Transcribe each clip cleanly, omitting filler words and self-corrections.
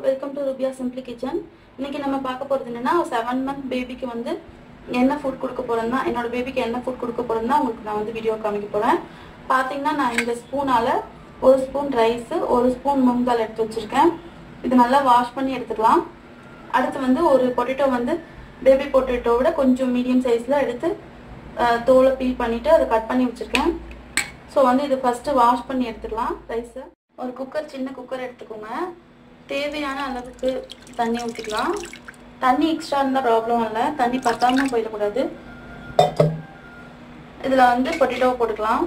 welcome to Rubiya Simply Kitchen. இன்னைக்கு நம்ம பார்க்க போறது என்னன்னா 7 month பேபிக்கு வந்து என்ன ஃபுட் கொடுக்க போறேன்னா என்னோட பேபிக்கு என்ன ஃபுட் கொடுக்க போறேன்னா உங்களுக்கு நான் வந்து வீடியோ காமிக்க போறேன். பாத்தீங்கன்னா நான் இந்த ஸ்பூனால ஒரு ஸ்பூன் ரைஸ், ஒரு ஸ்பூன் மூங் தால் எடுத்து வச்சிருக்கேன். இது நல்லா வாஷ் பண்ணி எடுத்துக்கலாம். அடுத்து வந்து ஒரு பொட்டேட்டோ வந்து பேபி பொட்டேட்டோவோட கொஞ்சம் மீடியம் சைஸ்ல எடுத்து தோலை பீல் பண்ணிட்டு அதை கட் பண்ணி வச்சிருக்கேன். ஸோ வந்து இது ஃபர்ஸ்ட் வாஷ் பண்ணி எடுத்துக்கலாம். ரைஸை ஒரு குக்கர், சின்ன குக்கர் எடுத்துக்கோங்க. தேவையான அளவுக்கு தண்ணி ஊற்றிக்கலாம். தண்ணி எக்ஸ்ட்ரா இருந்தால் ப்ராப்ளம் இல்லை, தண்ணி பத்தாம போயிடக்கூடாது. இதில் வந்து பொட்டேட்டோ போட்டுக்கலாம்.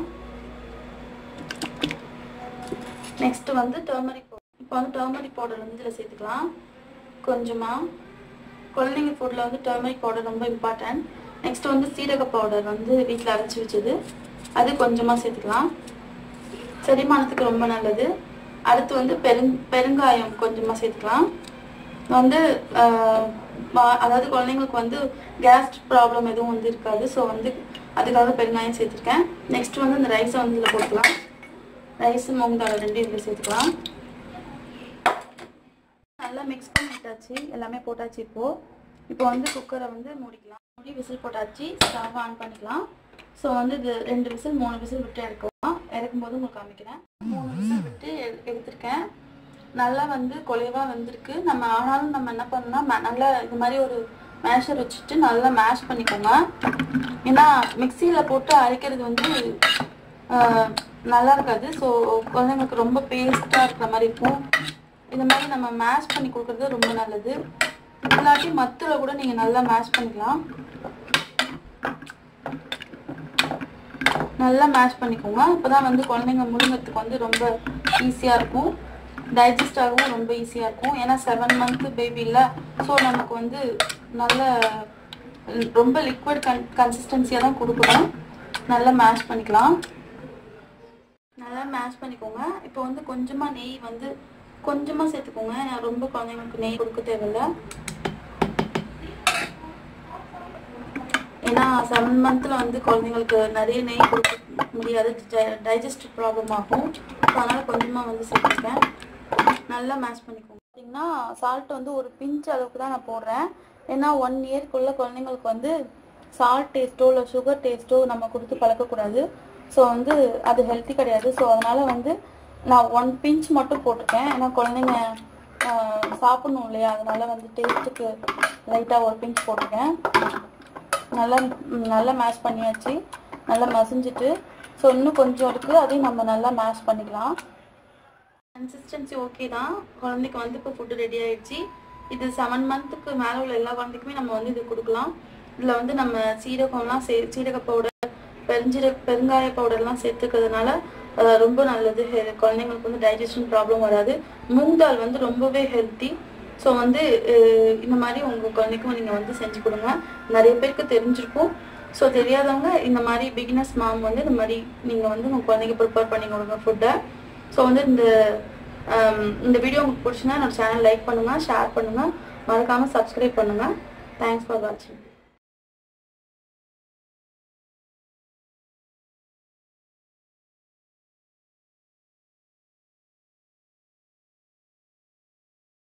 நெக்ஸ்ட் வந்து டர்மரிக் பவுடர். இப்போ வந்து டர்மரிக் பவுடர் வந்து இதில் சேர்த்துக்கலாம் கொஞ்சமாக. குழந்தைங்க ஃபுட்டில் வந்து டர்மரிக் பவுடர் ரொம்ப இம்பார்ட்டன்ட். நெக்ஸ்ட் வந்து சீரக பவுடர் வந்து வீட்டில் அரைச்சி வச்சது, அது கொஞ்சமாக சேர்த்துக்கலாம். செரிமானத்துக்கு ரொம்ப நல்லது. அடுத்து வந்து பெருங்காயம் கொஞ்சமாக சேர்த்துக்கலாம். வந்து அதாவது குழந்தைங்களுக்கு வந்து கேஸ் ப்ராப்ளம் எதுவும் வந்து இருக்காது. ஸோ வந்து அதுக்காக பெருங்காயம் சேர்த்துருக்கேன். நெக்ஸ்ட் வந்து இந்த ரைஸை வந்து இதில் போட்டுக்கலாம். ரைஸு மூங் தால் ரெண்டு இதில் சேர்த்துக்கலாம். நல்லா மிக்ஸ் பண்ணிட்டாச்சு, எல்லாமே போட்டாச்சு. இப்போ வந்து குக்கரை வந்து மூடிக்கலாம். மூடி விசில் போட்டாச்சு. ஸ்டவ் ஆன் பண்ணிக்கலாம். ஸோ வந்து இது 2 விசில் 3 விசில் விட்டு எடுக்கலாம். இறக்கும்போது உங்களுக்கு காமிக்கிறேன். 3 விசில் விட்டு எடுத்திருக்கேன். நல்லா வந்து குலைவாக வந்திருக்கு. நம்ம ஆனாலும் நம்ம என்ன பண்ணோம்னா நல்லா இது மாதிரி ஒரு மேஷர் வச்சுட்டு நல்லா மேஷ் பண்ணிக்கோங்க. ஏன்னா மிக்சியில் போட்டு அரைக்கிறது வந்து நல்லா இருக்காது. ஸோ குழந்தைங்களுக்கு ரொம்ப பேஸ்ட்டாக இருக்கிற மாதிரி இருக்கும். இந்த மாதிரி நம்ம மேஷ் பண்ணி கொடுக்குறது ரொம்ப நல்லது. இல்லாட்டி மத்தில் கூட நீங்கள் நல்லா மேஷ் பண்ணிக்கலாம். நல்லா மேஷ் பண்ணிக்கோங்க. அப்போதான் வந்து குழந்தைங்க முழுங்கிறதுக்கு வந்து ரொம்ப ஈஸியாக இருக்கும். டைஜஸ்ட் ஆகவும் ரொம்ப ஈஸியாக இருக்கும். ஏன்னா 7 month பேபி இல்லை. ஸோ நமக்கு வந்து நல்ல ரொம்ப லிக்விட் கன்சிஸ்டன்சியாக தான் கொடுக்கணும். நல்லா மேஷ் பண்ணிக்கலாம். நல்லா மேஷ் பண்ணிக்கோங்க. இப்போ வந்து கொஞ்சமாக நெய் வந்து கொஞ்சமாக சேர்த்துக்கோங்க. நான் ரொம்ப குழந்தைங்களுக்கு நெய் கொடுக்க தேவையில்லை. ஏன்னா 7 monthல வந்து குழந்தைங்களுக்கு நிறைய நெய் கொடுக்க முடியாது, டைஜஸ்டிவ் ப்ராப்ளம் ஆகும். ஸோ அதனால் கொஞ்சமாக வந்து சேர்த்துருக்கேன். நல்லா மேஷ் பண்ணிக்கோங்க. பார்த்தீங்கன்னா சால்ட் வந்து ஒரு பிஞ்ச் அளவுக்கு தான் நான் போடுறேன். ஏன்னா 1 yearக்குள்ள குழந்தைங்களுக்கு வந்து சால்ட் டேஸ்ட்டோ இல்லை சுகர் டேஸ்ட்டோ நம்ம கொடுத்து பழக்கக்கூடாது. ஸோ வந்து அது ஹெல்த்தி கிடையாது. ஸோ அதனால் வந்து நான் 1 pinch மட்டும் போட்டிருக்கேன். ஏன்னா குழந்தைங்க சாப்பிடணும் இல்லையா, அதனால் வந்து டேஸ்ட்டுக்கு லைட்டாக 1 pinch போட்டிருக்கேன். நல்லா மேஷ் பண்ணியாச்சு. நல்லா மசிஞ்சிட்டு ஸோ இன்னும் கொஞ்சம் இருக்குது, அதையும் நம்ம நல்லா மேஷ் பண்ணிக்கலாம். கன்சிஸ்டன்சி ஓகே தான். குழந்தைக்கு வந்து இப்போ ஃபுட்டு ரெடி ஆகிடுச்சு. இது 7 monthக்கு மேலே உள்ள எல்லா குழந்தைக்குமே நம்ம வந்து இது கொடுக்கலாம். இதில் வந்து நம்ம சீரகம்லாம் சீரக பவுடர், பெருங்காய பவுடர்லாம் சேர்த்துக்கிறதுனால ரொம்ப நல்லது. குழந்தைங்களுக்கு வந்து டைஜஷன் ப்ராப்ளம் வராது. மூங் தால் வந்து ரொம்பவே ஹெல்த்தி. ஸோ வந்து இந்த மாதிரி உங்கள் குழந்தைக்கும் நீங்கள் வந்து செஞ்சு கொடுங்க. நிறைய பேருக்கு தெரிஞ்சிருக்கும். ஸோ தெரியாதவங்க இந்த மாதிரி பிகினர்ஸ் மாம் வந்து இந்த மாதிரி நீங்கள் வந்து உங்கள் குழந்தைக்கு ப்ரிப்பேர் பண்ணி கொடுங்க ஃபுட்டை. ஸோ வந்து இந்த வீடியோ உங்களுக்கு பிடிச்சுன்னா என்னோட சேனல் லைக் பண்ணுங்கள், ஷேர் பண்ணுங்கள், மறக்காமல் சப்ஸ்கிரைப் பண்ணுங்கள். தேங்க்ஸ் ஃபார் வாட்சிங்.